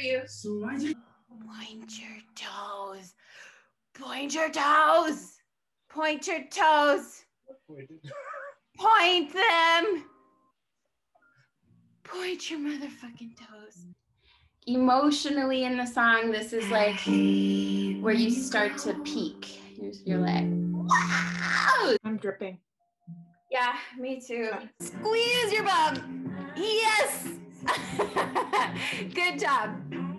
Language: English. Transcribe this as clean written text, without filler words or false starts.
you. So why'd you? Point your toes. Point your toes. Point your toes. Point them. Point your motherfucking toes. Emotionally in the song, this is like where you start to peak. You're like, wow! I'm dripping. Yeah, me too. Squeeze your bum. Yes. Good job.